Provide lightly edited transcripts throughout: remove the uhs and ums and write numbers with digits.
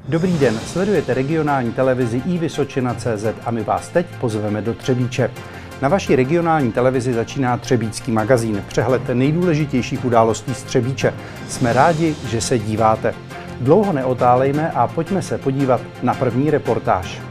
Dobrý den, sledujete regionální televizi iVysočina.cz a my vás teď pozveme do Třebíče. Na vaší regionální televizi začíná Třebíčský magazín, přehled nejdůležitějších událostí z Třebíče. Jsme rádi, že se díváte. Dlouho neotálejme a pojďme se podívat na první reportáž.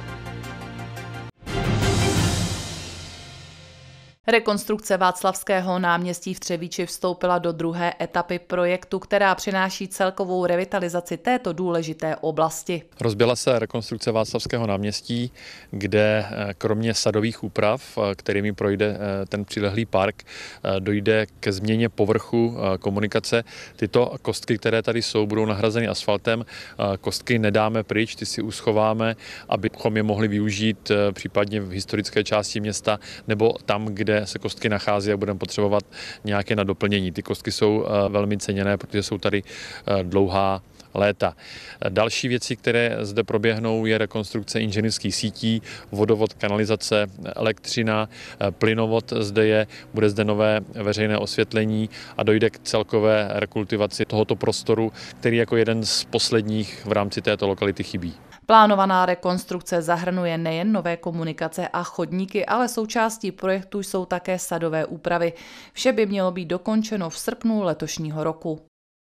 Rekonstrukce Václavského náměstí v Třebíči vstoupila do druhé etapy projektu, která přináší celkovou revitalizaci této důležité oblasti. Rozběhla se rekonstrukce Václavského náměstí, kde kromě sadových úprav, kterými projde ten přilehlý park, dojde ke změně povrchu komunikace. Tyto kostky, které tady jsou, budou nahrazeny asfaltem. Kostky nedáme pryč, ty si uschováme, abychom je mohli využít případně v historické části města nebo tam, kde se kostky nachází a budeme potřebovat nějaké na doplnění. Ty kostky jsou velmi ceněné, protože jsou tady dlouhá léta. Další věci, které zde proběhnou, je rekonstrukce inženýrských sítí, vodovod, kanalizace, elektřina, plynovod zde bude zde nové veřejné osvětlení a dojde k celkové rekultivaci tohoto prostoru, který jako jeden z posledních v rámci této lokality chybí. Plánovaná rekonstrukce zahrnuje nejen nové komunikace a chodníky, ale součástí projektu jsou také sadové úpravy. Vše by mělo být dokončeno v srpnu letošního roku.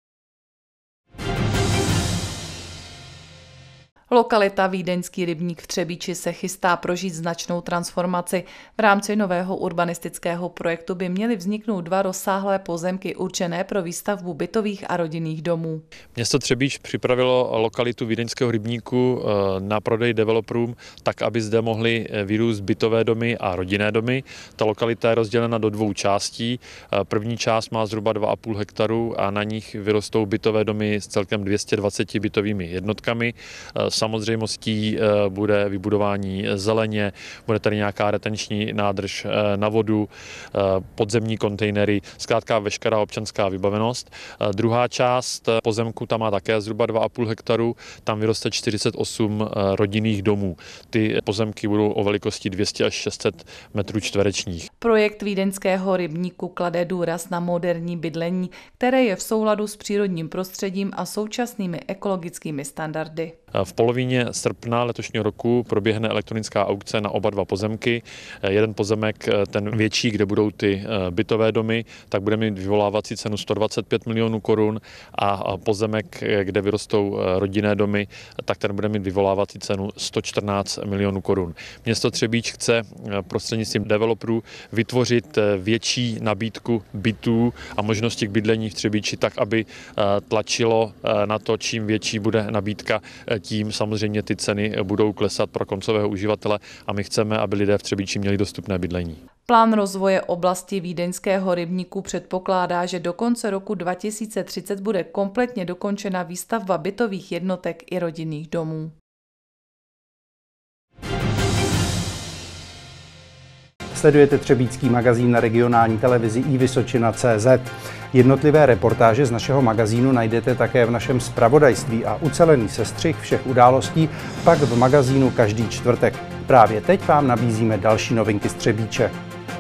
Lokalita Vídeňský rybník v Třebíči se chystá prožít značnou transformaci. V rámci nového urbanistického projektu by měly vzniknout dva rozsáhlé pozemky určené pro výstavbu bytových a rodinných domů. Město Třebíč připravilo lokalitu Vídeňského rybníku na prodej developerům tak, aby zde mohly vyrůst bytové domy a rodinné domy. Ta lokalita je rozdělena do dvou částí. První část má zhruba 2,5 hektaru a na nich vyrostou bytové domy s celkem 220 bytovými jednotkami. Samozřejmostí bude vybudování zeleně, bude tady nějaká retenční nádrž na vodu, podzemní kontejnery, zkrátka veškerá občanská vybavenost. Druhá část pozemku tam má také zhruba 2,5 hektaru, tam vyroste 48 rodinných domů. Ty pozemky budou o velikosti 200 až 600 metrů čtverečních. Projekt Vídeňského rybníku klade důraz na moderní bydlení, které je v souladu s přírodním prostředím a současnými ekologickými standardy. V polovině srpna letošního roku proběhne elektronická aukce na oba dva pozemky. Jeden pozemek, ten větší, kde budou ty bytové domy, tak bude mít vyvolávací cenu 125 milionů korun a pozemek, kde vyrostou rodinné domy, tak ten bude mít vyvolávací cenu 114 milionů korun. Město Třebíč chce prostřednictvím developerů vytvořit větší nabídku bytů a možnosti k bydlení v Třebíči tak, aby tlačilo na to, čím větší bude nabídka, tím samozřejmě ty ceny budou klesat pro koncového uživatele a my chceme, aby lidé v Třebíči měli dostupné bydlení. Plán rozvoje oblasti Vídeňského rybníku předpokládá, že do konce roku 2030 bude kompletně dokončena výstavba bytových jednotek i rodinných domů. Sledujete Třebíčský magazín na regionální televizi iVysočina.cz. Jednotlivé reportáže z našeho magazínu najdete také v našem zpravodajství a ucelený sestřih všech událostí pak v magazínu každý čtvrtek. Právě teď vám nabízíme další novinky z Třebíče.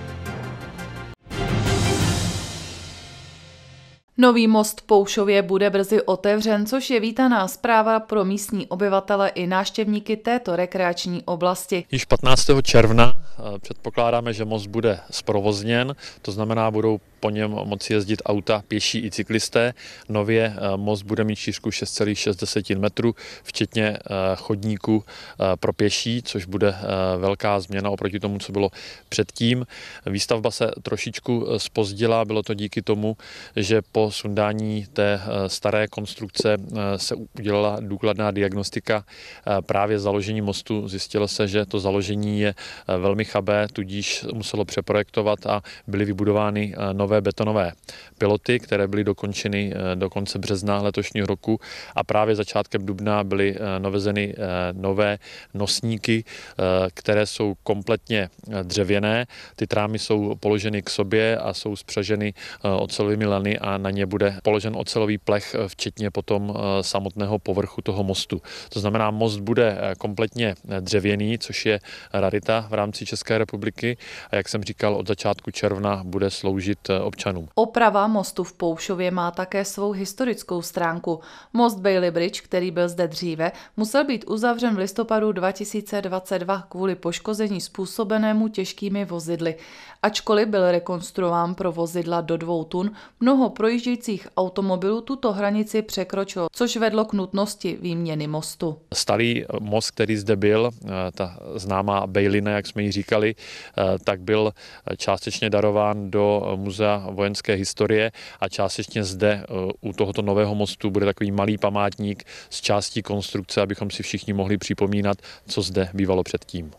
Nový most v Poušově bude brzy otevřen, což je vítaná zpráva pro místní obyvatele i návštěvníky této rekreační oblasti. Již 15. června předpokládáme, že most bude zprovozněn, to znamená, budou po něm moci jezdit auta, pěší i cyklisté. Nově most bude mít šířku 6,6 metru, včetně chodníku pro pěší, což bude velká změna oproti tomu, co bylo předtím. Výstavba se trošičku zpozdila, bylo to díky tomu, že po sundání té staré konstrukce se udělala důkladná diagnostika právě založení mostu. Zjistilo se, že to založení je velmi chabé, tudíž muselo přeprojektovat a byly vybudovány nové betonové piloty, které byly dokončeny do konce března letošního roku a právě začátkem dubna byly navezeny nové nosníky, které jsou kompletně dřevěné. Ty trámy jsou položeny k sobě a jsou spřaženy ocelovými lany a na ně bude položen ocelový plech, včetně potom samotného povrchu toho mostu. To znamená, most bude kompletně dřevěný, což je rarita v rámci České republiky a jak jsem říkal, od začátku června bude sloužit občanům. Oprava mostu v Poušově má také svou historickou stránku. Most Bailey Bridge, který byl zde dříve, musel být uzavřen v listopadu 2022 kvůli poškození způsobenému těžkými vozidly. Ačkoliv byl rekonstruován pro vozidla do 2 tun, mnoho projíždějících automobilů tuto hranici překročilo, což vedlo k nutnosti výměny mostu. Starý most, který zde byl, ta známá Baileyna, jak jsme ji říkali, tak byl částečně darován do Muzea vojenské historie a částečně zde u tohoto nového mostu bude takový malý památník z částí konstrukce, abychom si všichni mohli připomínat, co zde bývalo předtím.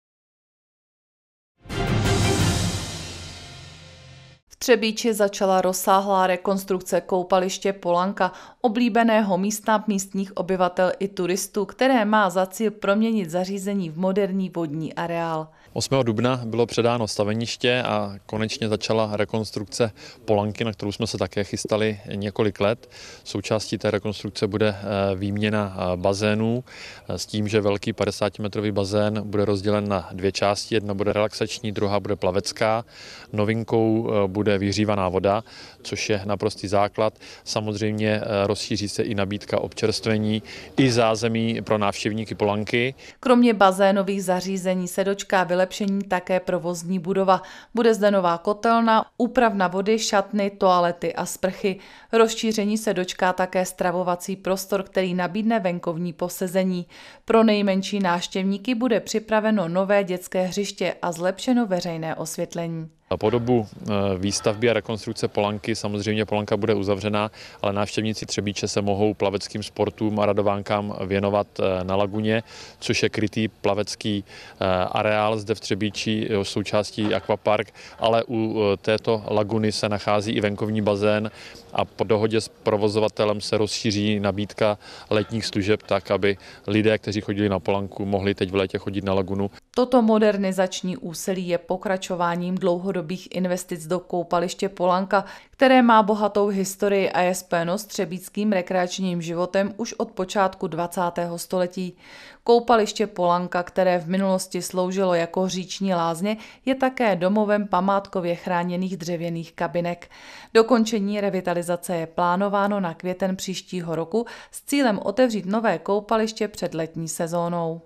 V Třebíči začala rozsáhlá rekonstrukce koupaliště Polanka, oblíbeného místa místních obyvatel i turistů, které má za cíl proměnit zařízení v moderní vodní areál. 8. dubna bylo předáno staveniště a konečně začala rekonstrukce Polanky, na kterou jsme se také chystali několik let. Součástí té rekonstrukce bude výměna bazénů s tím, že velký 50-metrový bazén bude rozdělen na 2 části. Jedna bude relaxační, druhá bude plavecká. Novinkou bude vyhřívaná voda, což je naprostý základ. Samozřejmě rozšíří se i nabídka občerstvení i zázemí pro návštěvníky Polanky. Kromě bazénových zařízení se dočká vylepšení také provozní budova. Bude zde nová kotelna, úpravna vody, šatny, toalety a sprchy. Rozšíření se dočká také stravovací prostor, který nabídne venkovní posezení. Pro nejmenší návštěvníky bude připraveno nové dětské hřiště a zlepšeno veřejné osvětlení. Po dobu výstavby a rekonstrukce Polanky samozřejmě Polanka bude uzavřená, ale návštěvníci Třebíče se mohou plaveckým sportům a radovánkám věnovat na laguně, což je krytý plavecký areál zde v Třebíči, jeho součástí akvapark, ale u této laguny se nachází i venkovní bazén a po dohodě s provozovatelem se rozšíří nabídka letních služeb tak, aby lidé, kteří chodili na Polanku, mohli teď v létě chodit na lagunu. Toto modernizační úsilí je pokračováním dlouhodobých investic do koupaliště Polanka, které má bohatou historii a je spojeno s třebíckým rekreačním životem už od počátku 20. století. Koupaliště Polanka, které v minulosti sloužilo jako říční lázně, je také domovem památkově chráněných dřevěných kabinek. Dokončení revitalizace je plánováno na květen příštího roku s cílem otevřít nové koupaliště před letní sezónou.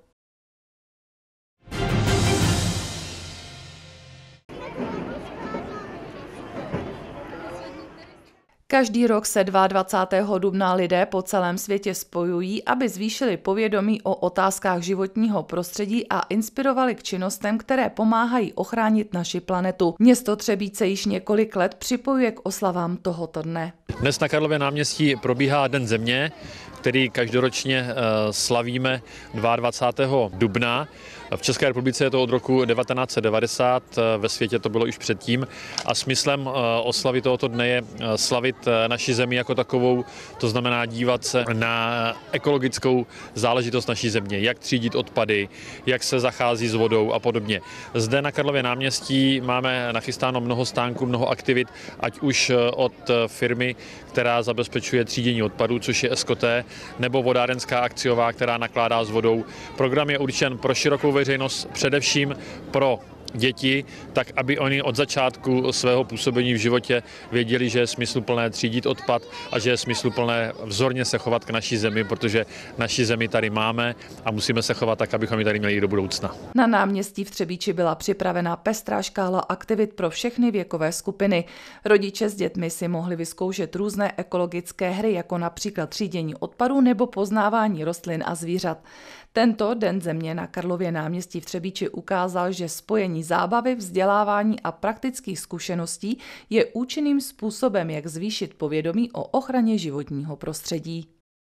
Každý rok se 22. dubna lidé po celém světě spojují, aby zvýšili povědomí o otázkách životního prostředí a inspirovali k činnostem, které pomáhají ochránit naši planetu. Město Třebíč již několik let připojuje k oslavám tohoto dne. Dnes na Karlově náměstí probíhá Den země, který každoročně slavíme 22. dubna. V České republice je to od roku 1990, ve světě to bylo již předtím a smyslem oslavy tohoto dne je slavit naši zemi jako takovou, to znamená dívat se na ekologickou záležitost naší země, jak třídit odpady, jak se zachází s vodou a podobně. Zde na Karlově náměstí máme nachystáno mnoho stánků, mnoho aktivit, ať už od firmy, která zabezpečuje třídění odpadů, což je SKT, nebo vodárenská akciová, která nakládá s vodou. Program je určen pro širokou veřejnost, především pro děti, tak aby oni od začátku svého působení v životě věděli, že je smysluplné třídit odpad a že je smysluplné vzorně se chovat k naší zemi, protože naši zemi tady máme a musíme se chovat tak, abychom ji tady měli i do budoucna. Na náměstí v Třebíči byla připravena pestrá škála aktivit pro všechny věkové skupiny. Rodiče s dětmi si mohli vyzkoušet různé ekologické hry, jako například třídění odpadů nebo poznávání rostlin a zvířat. Tento Den země na Karlově náměstí v Třebíči ukázal, že spojení zábavy, vzdělávání a praktických zkušeností je účinným způsobem, jak zvýšit povědomí o ochraně životního prostředí.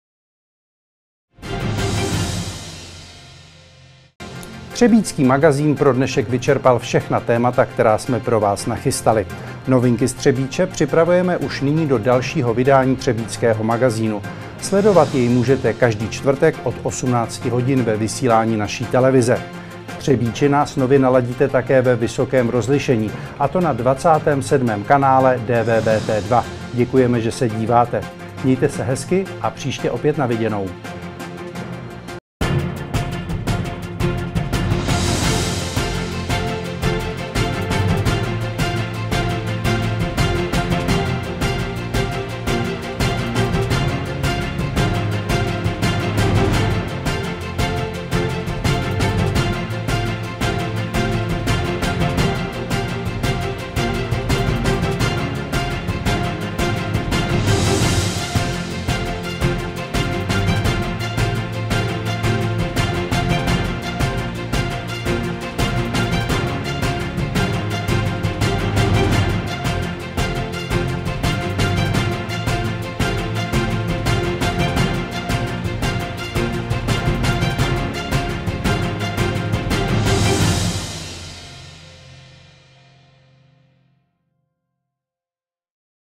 Třebícký magazín pro dnešek vyčerpal všechna témata, která jsme pro vás nachystali. Novinky z Třebíče připravujeme už nyní do dalšího vydání Třebíckého magazínu. Sledovat jej můžete každý čtvrtek od 18 hodin ve vysílání naší televize. V Třebíči nás nově naladíte také ve vysokém rozlišení, a to na 27. kanále DVB-T2. Děkujeme, že se díváte. Mějte se hezky a příště opět na viděnou.